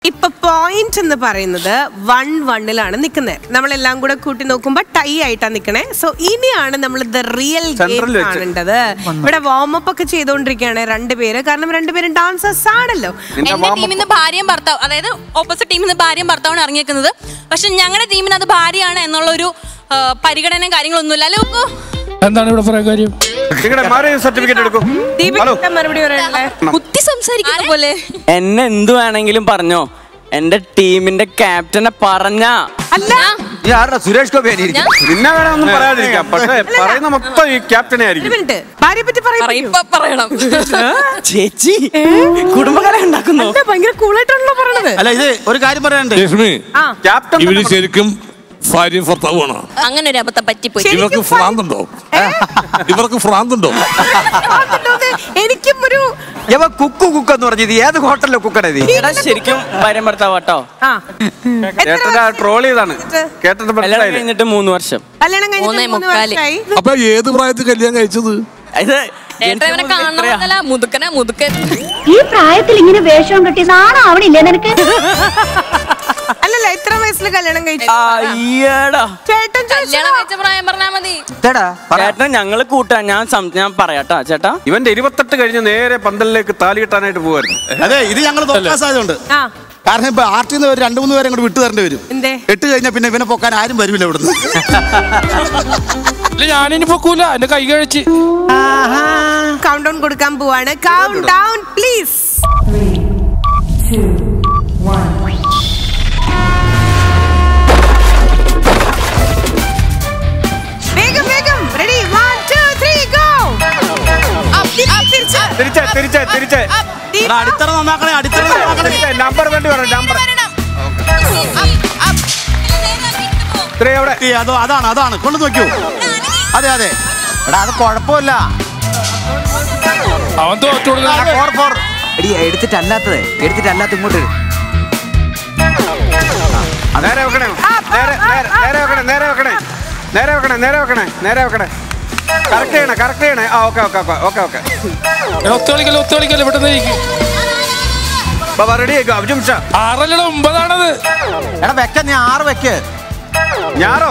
ഇപ്പൊ പോയിന്റ് എന്ന് പറയുന്നത് 1-1 നിക്കുന്നത്. നമ്മളെല്ലാം കൂടെ കൂട്ടി നോക്കുമ്പോ ടൈ ആയിട്ടാ നിക്കണേ. സോ ഇനിയാണ് നമ്മൾ ദ റിയൽ ഗെയിം കാണേണ്ടത്. ഇവിടെ വാർമപ്പ് ഒക്കെ ചെയ്തോണ്ടിരിക്കുകയാണ് രണ്ടുപേര്. കാരണം രണ്ടുപേരും ഡാൻസേഴ്സ് ആണല്ലോ. എന്റെ ടീമിന്ന് ഭാര്യയും ഭർത്താവ്, അതായത് ഓപ്പോസിറ്റ് ടീമിന്ന് ഭാര്യയും ഭർത്താവാണ് ഇറങ്ങിയേക്കുന്നത്. പക്ഷെ ഞങ്ങളുടെ ടീമിന് അത് ഭാര്യയാണ് എന്നുള്ളൊരു പരിഗണനയും കാര്യങ്ങളൊന്നുമില്ല. അല്ലേ ഉക്കു? എന്താണ് ഇവിടെ പറയാൻ കാര്യം? കുത്തി സംസാരിക്കുന്ന പോലെ. എന്നെ എന്ത് വേണമെങ്കിലും പറഞ്ഞോ, എന്റെ ടീമിന്റെ ക്യാപ്റ്റനെ പറഞ്ഞ സുരേഷ് ഗോപി നിന്നെ വേണമെന്നും പറയാതിരിക്കാം. പക്ഷെ പറയുന്ന മൊത്തം ഈ ക്യാപ്റ്റനെ ആയിരിക്കും. പറയണം ചേച്ചി കുടുംബകല ഉണ്ടാക്കുന്നു. ഭയങ്കര കൂളായിട്ടാണല്ലോ പറയണത്. അല്ല, ഇത് ഒരു കാര്യം പറയാനുണ്ട്. ക്യാപ്റ്റൻ ഇവര് ശരിക്കും ഭാര്യ ഭർത്താവാണ്. അങ്ങനെ ഒരു അബദ്ധം പറ്റിപ്പോയി. ഇവർക്ക് ഭ്രാന്തുണ്ടോ? ഇവർക്ക് ഭ്രാന്തുണ്ടോ? എനിക്കും ഒരു കുക്ക് കുക്ക് എന്ന് പറഞ്ഞത് ഏത് ഹോട്ടലിലെ കുക്കട? ശരിക്കും ഭാര്യ ഭർത്താവാട്ടോ. ട്രോൾ ചെയ്താണ് കേട്ടത്. കഴിഞ്ഞിട്ട് 3 വർഷം. കല്യാണം കഴിഞ്ഞിട്ട് 3 വർഷമായി. അപ്പൊ ഏത് പ്രായത്തിൽ കല്യാണം കഴിച്ചത്? ഈ പ്രായത്തിൽ ഇങ്ങനെ വേഷം കെട്ടി നാണം ആവണില്ലേ നിനക്ക്? അല്ലല്ല, എത്ര വയസ്സിൽ കല്യാണം കഴിച്ചു? ചേട്ടൻ കല്യാണം കഴിച്ച പ്രായം പറഞ്ഞാ മതി. ചേട്ടാ ഞങ്ങള് കൂട്ടാ. ഞാൻ പറയാട്ടാ ചേട്ടാ. ഇവന്റെ 28 കഴിഞ്ഞ് നേരെ പന്തലിലേക്ക് താലി കെട്ടാനായിട്ട് പോവായിരുന്നു. അതെ, ഇത് ഞങ്ങൾ സാധ്യതയുണ്ട്. കാരണം ഇപ്പൊ ആർട്ടിൽ നിന്ന് 2-3 പേരെ അങ്ങോട്ട് വിട്ടു തരേണ്ടി വരും. എട്ട് കഴിഞ്ഞാൽ പിന്നെ ഇവനെ പൊക്കാൻ ആരും വരില്ല ഇവിടുന്ന്. ഞാനിനി പൊക്കൂല, എന്റെ കൈ കഴിച്ച്. കൗണ്ട് ഡൗൺ കൊടുക്കാൻ പോവാണ്. Count down please. 3, 2, 1. വേഗം വേഗം. റെഡി? 1, 2, 3 ഗോ. തിരിച്ചേ അടിത്തറ നന്നാക്കണേ, അടിത്തറ നന്നാക്കണേ. നമ്പർ വേണ്ടി വരണം. നമ്പർ അതാണ് കൊണ്ടു നോക്കൂ. അതെ അതെ എടാ, അത് കുഴപ്പമില്ല. അവൻ തോറ്റു. എടുത്തിട്ടല്ലാത്തത് ഇങ്ങോട്ട് നേരെ വെക്കണേ. നേരെ വെക്കണേ. കറക്റ്റ് ചെയ്യണേ. ഓക്കെ. ഒത്തുകളിക്കല്ലേ പെട്ടെന്ന് റെഡി ആയിക്കോ. 6 അല്ല 9 എടാ വെക്ക, നീ 6 വെക്ക്. ഞാറോ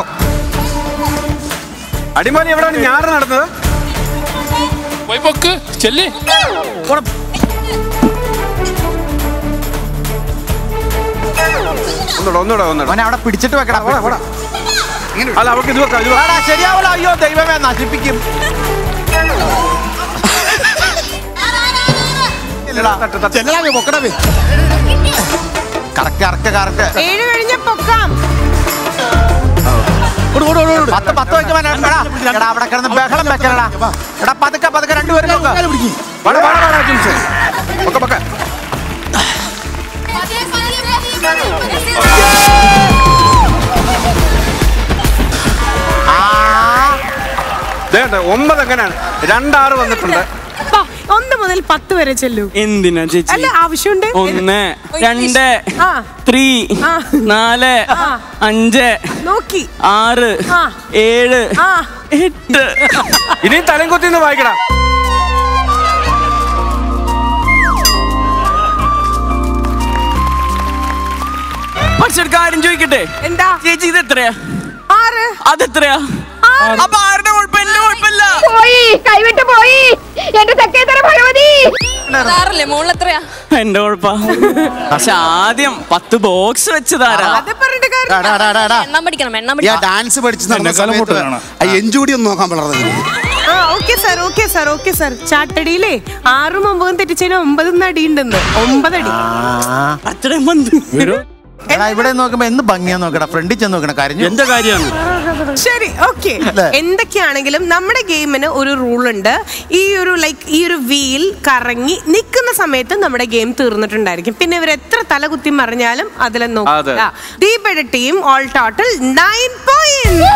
അടിമാലി എവിടെയാണ് ഞാറ് നടന്നത്? പോയി പൊക്ക് ചെല്ലി. ഒന്നൂടെ അവിടെ പിടിച്ചിട്ട് വെക്കടാ. അല്ല, അവർക്ക് ഇത് വെക്കാം. ശരിയാവൂല. അയ്യോ ദൈവമേ, നശിപ്പിക്കും. പൊക്കടവേ. കറക്റ്റ് 7 കഴിഞ്ഞ പൊക്കാം. 10 വെക്കാ. അവിടെ കിടന്ന് ബഹളം വെക്കലടാ. എടാ പതുക്കെ 2 പേരും ഒമ്പത് എങ്ങനെയാണ്? 2-6 വന്നിട്ടുണ്ട്. 1 മുതൽ 10 വരെ ചെല്ലൂ. എന്തിനാ ചേച്ചി? അല്ല, ആവശ്യമുണ്ട്. 1, 2, 3, 4, 5, നോക്കി 6, 7, 8. ഇനി തലം കൊത്തിന്ന് വായിക്കടാ. പക്ഷെ ഒരു കാര്യം ചോദിക്കട്ടെ? എന്താ ചേച്ചി, ഇത് എത്രയാ? 6. അതെത്രയാ? അപ്പൊ ആരുടെ കുഴപ്പം? എന്റെ കുഴപ്പമില്ല. കൈവിട്ട് പോയി എന്റെ തെക്കേത്തര ഭഗവതി. മുകളിലെത്രയാ? എന്റെ കുഴപ്പ. പക്ഷെ ആദ്യം 10 ബോക്സ് വെച്ച് തരാം. എണ്ണം പഠിക്കണം. ഡാൻസ് പഠിച്ചു എഞ്ചൂടി ഒന്ന് നോക്കാൻ വളർന്നത്. Okay sir. ചാട്ടടിയിലേ 6ഉം 9ഉം തെറ്റിച്ചതിന് 9 അടി ഉണ്ടെന്ന്. 9 അടി. ഇവിടെ നോക്കുമ്പോ എന്ത് ഭംഗിയാ നോക്കടാ. ഫ്രണ്ടിൽ ചെന്ന് നോക്കണ കാര്യം എന്റെ കാര്യമാണ്. ശരി, ഓക്കെ. എന്തൊക്കെയാണെങ്കിലും നമ്മുടെ ഗെയിമിന് ഒരു റൂൾ ഉണ്ട്. ഈ ഒരു വീൽ കറങ്ങി നിൽക്കുന്ന സമയത്ത് നമ്മുടെ ഗെയിം തീർന്നിട്ടുണ്ടായിരിക്കും. പിന്നെ ഇവർ എത്ര തല കുത്തി മറിഞ്ഞാലും അതിലൊന്നും നോക്കില്ല. ദീപയുടെ ടീം ഓൾ ടോട്ടൽ 9 പോയിന്റ്.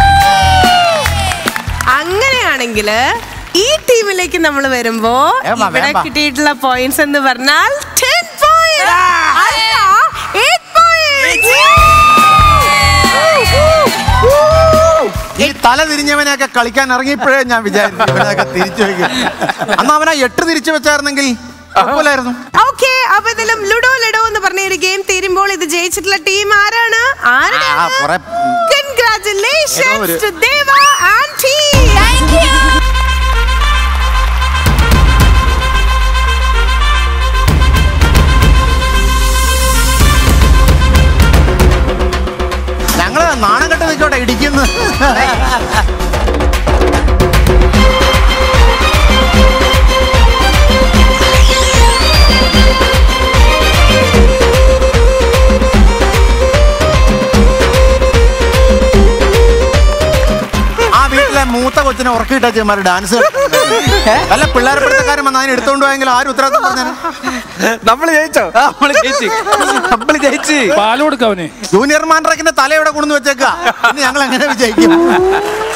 അങ്ങനെയാണെങ്കിൽ ഈ ടീമിലേക്ക് നമ്മൾ വരുമ്പോ ഇവിടെ കിട്ടിയിട്ടുള്ള പോയിന്റ്സ് എന്ന് പറഞ്ഞാൽ 10 പോയിന്റ്. 8 പോയിന്റ്. ഈ തല തിരിഞ്ഞവനെയൊക്കെ കളിക്കാൻ ഇറങ്ങിയപ്പോഴേ ഞാൻ വിചാരിച്ചു ഇവനൊക്കെ തിരിച്ചു വെക്കും. അന്ന് അവനാ 8 തിരിച്ചു വെച്ചായിരുന്നെങ്കിൽ ഓക്കെ, അപ്പൊ ഇതിലും ലുഡോ ലഡോ എന്ന് പറഞ്ഞ ഒരു ഗെയിം തീരുമ്പോൾ ഇത് ജയിച്ചിട്ടുള്ള ടീം ആരാണ്? Congratulations to Deva and team. Thank you. ഞങ്ങള് നാണം കെട്ട് വെച്ചോട്ടെ ഇടിക്കുന്നു. മൂത്ത കൊച്ചിനെ ഉറക്കിയിട്ടാ ചെന്മാര് ഡാൻസ് അല്ല പിള്ളേരെ പിടുത്തക്കാരൻ വന്ന് അതിന് എടുത്തോണ്ട് പോയെങ്കിൽ ആരും ഉത്തരവാദിത്തം പറഞ്ഞു. നമ്മള് ജയിച്ചോ? നമ്മള് ജയിച്ചു. പാല് കൊടുക്കാവനെ. ജൂനിയർ മാൻഡ്രക്കിന്റെ തല ഇവിടെ കൊണ്ടു വെച്ചേക്കാ. ഞങ്ങൾ എങ്ങനെ വിജയിക്കും?